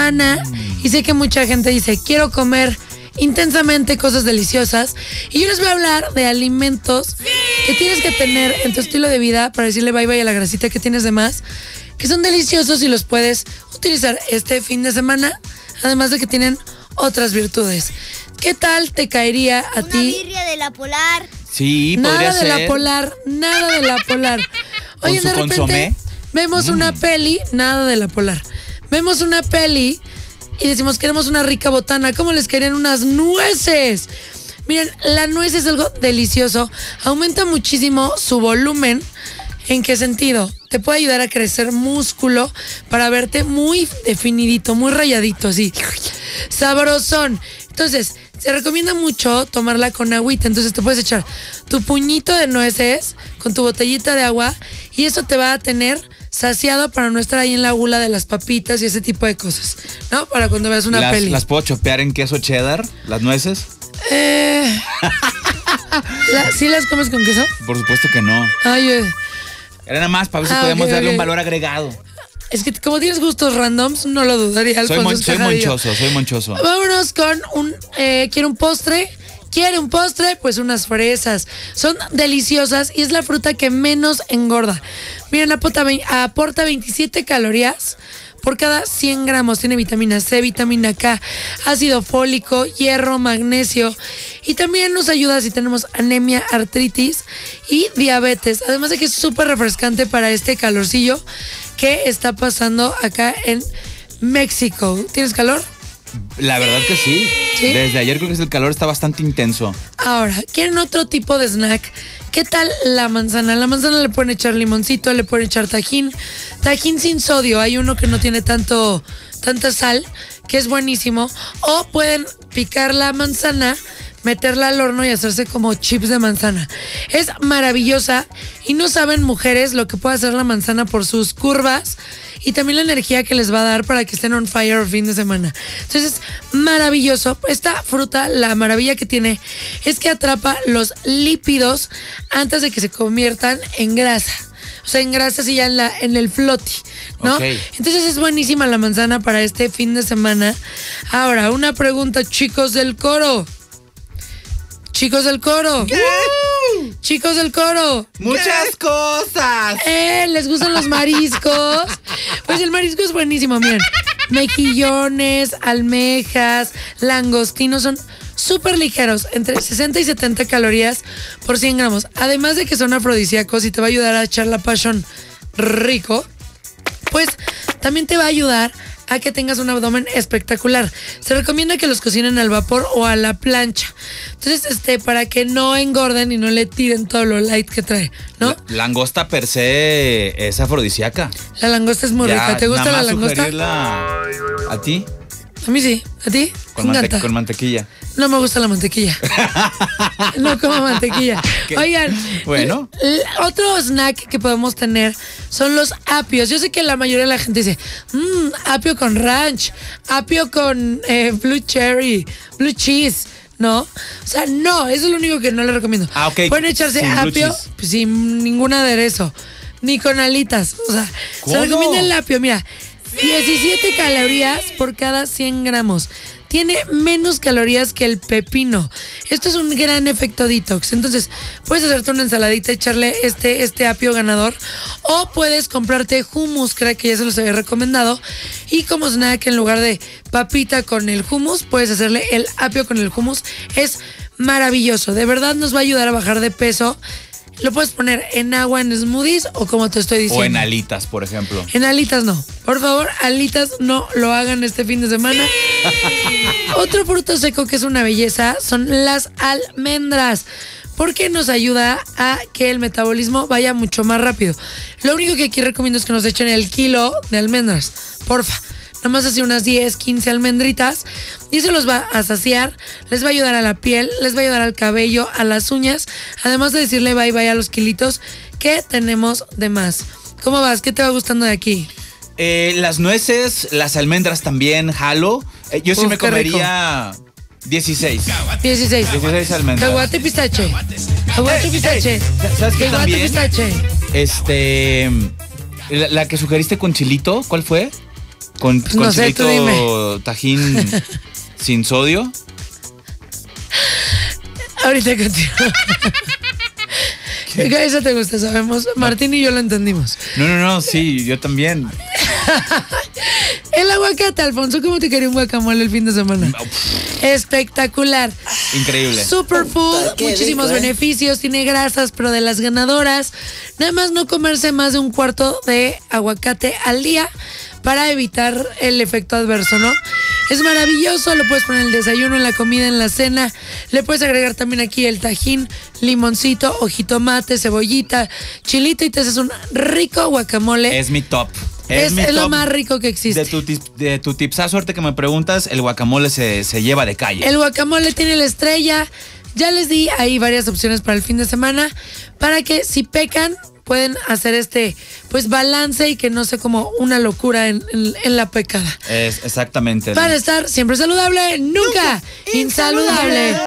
semana y sé que mucha gente dice, quiero comer intensamente cosas deliciosas. Y yo les voy a hablar de alimentos que tienes que tener en tu estilo de vida para decirle bye bye a la grasita que tienes de más, que son deliciosos y los puedes utilizar este fin de semana, además de que tienen otras virtudes. ¿Qué tal te caería a ti? Una birria de la Polar. Sí, podría ser. Nada de la Polar, nada de la Polar. Oye, de repente consomé. vemos una peli, nada de la Polar. Vemos una peli y decimos, queremos una rica botana. ¿Cómo les caerían unas nueces? Miren, la nuez es algo delicioso. Aumenta muchísimo su volumen. ¿En qué sentido? Te puede ayudar a crecer músculo para verte muy definidito, muy rayadito, así. Sabrosón. Entonces, se recomienda mucho tomarla con agüita. Entonces te puedes echar tu puñito de nueces con tu botellita de agua y eso te va a tener saciado para no estar ahí en la gula de las papitas y ese tipo de cosas, ¿no? Para cuando veas una peli. ¿Las puedo chopear en queso cheddar, las nueces? ¿Sí las comes con queso? Por supuesto que no. Ay, Era nada más para ver si podemos darle un valor agregado. Es que como tienes gustos randoms, no lo dudaría. Soy monchoso. Vámonos con ¿quiere un postre? ¿Quiere un postre? Pues unas fresas. Son deliciosas y es la fruta que menos engorda. Miren, aporta 27 calorías por cada 100 gramos. Tiene vitamina C, vitamina K, ácido fólico, hierro, magnesio. Y también nos ayuda si tenemos anemia, artritis y diabetes. Además de que es súper refrescante para este calorcillo que está pasando acá en México. ¿Tienes calor? La verdad que sí. Desde ayer creo que el calor está bastante intenso. Ahora, ¿quieren otro tipo de snack? ¿Qué tal la manzana? La manzana le pueden echar limoncito, le pueden echar tajín. Tajín sin sodio. Hay uno que no tiene tanta sal, que es buenísimo. O pueden picar la manzana, meterla al horno y hacerse como chips de manzana. Es maravillosa y no saben, mujeres, lo que puede hacer la manzana por sus curvas y también la energía que les va a dar para que estén on fire el fin de semana. Entonces, maravilloso. Esta fruta, la maravilla que tiene es que atrapa los lípidos antes de que se conviertan en grasa. O sea, en grasa así ya en el floti, ¿no? Okay. Entonces es buenísima la manzana para este fin de semana. Ahora, una pregunta, chicos del coro. Chicos del coro. ¿Qué? Chicos del coro. Muchas cosas. ¿Les gustan los mariscos? Pues el marisco es buenísimo, miren. Mejillones, almejas, langostinos son súper ligeros, entre 60 y 70 calorías por 100 gramos. Además de que son afrodisíacos y te va a ayudar a echar la passion rico, pues también te va a ayudar a que tengas un abdomen espectacular. Se recomienda que los cocinen al vapor o a la plancha. Entonces, para que no engorden y no le tiren todo lo light que trae, ¿no? La langosta per se es afrodisíaca. La langosta es muy rica. ¿Te gusta la langosta? ¿A ti? A mí sí. ¿A ti? Con mantequilla. No me gusta la mantequilla. No como mantequilla. ¿Qué? Oigan, bueno, otro snack que podemos tener son los apios. Yo sé que la mayoría de la gente dice, apio con ranch, apio con blue cherry, blue cheese. ¿No? O sea, no, eso es lo único que no le recomiendo. Ok. Pueden echarse sin apio pues, sin ningún aderezo, ni con alitas. O sea, ¿cómo? Se recomienda el apio, mira, 17 calorías por cada 100 gramos. Tiene menos calorías que el pepino. Esto es un gran efecto detox. Entonces, puedes hacerte una ensaladita, echarle este apio ganador. O puedes comprarte hummus, creo que ya se los había recomendado. Y como snack, en lugar de papita con el hummus, puedes hacerle el apio con el hummus. Es maravilloso. De verdad nos va a ayudar a bajar de peso. Lo puedes poner en agua, en smoothies o como te estoy diciendo. O en alitas, por ejemplo. En alitas no. Por favor, alitas no lo hagan este fin de semana. Otro fruto seco que es una belleza son las almendras, porque nos ayuda a que el metabolismo vaya mucho más rápido. Lo único que aquí recomiendo es que nos echen el kilo de almendras, porfa. Nomás así unas 10, 15 almendritas y eso los va a saciar, les va a ayudar a la piel, les va a ayudar al cabello, a las uñas, además de decirle bye bye a los kilitos que tenemos de más. ¿Cómo vas? ¿Qué te va gustando de aquí? Las nueces, las almendras también, jalo. Yo sí me comería 16. 16 almendras. Caguate pistache. Caguate pistache. ¿Sabes qué también? Pistache. La que sugeriste con chilito, ¿cuál fue? Con no sé, tú dime. Tajín sin sodio. Ahorita contigo. Eso te gusta, sabemos. Martín y yo lo entendimos. No, sí, yo también. El aguacate, Alfonso, ¿cómo te quería un guacamole el fin de semana? Espectacular. Increíble. Superfood, muchísimos beneficios, tiene grasas, pero de las ganadoras. Nada más no comerse más de un cuarto de aguacate al día para evitar el efecto adverso, ¿no? Es maravilloso, lo puedes poner en el desayuno, en la comida, en la cena. Le puedes agregar también aquí el tajín, limoncito, ojitomate, cebollita, chilito y te haces un rico guacamole. Es mi top. Es lo más rico que existe. De tu tipsazo, ahorita que me preguntas, el guacamole se lleva de calle. El guacamole tiene la estrella. Ya les di ahí varias opciones para el fin de semana para que si pecan pueden hacer pues balance y que no sea como una locura en la pecada. Exactamente. Para estar siempre saludable, nunca insaludable.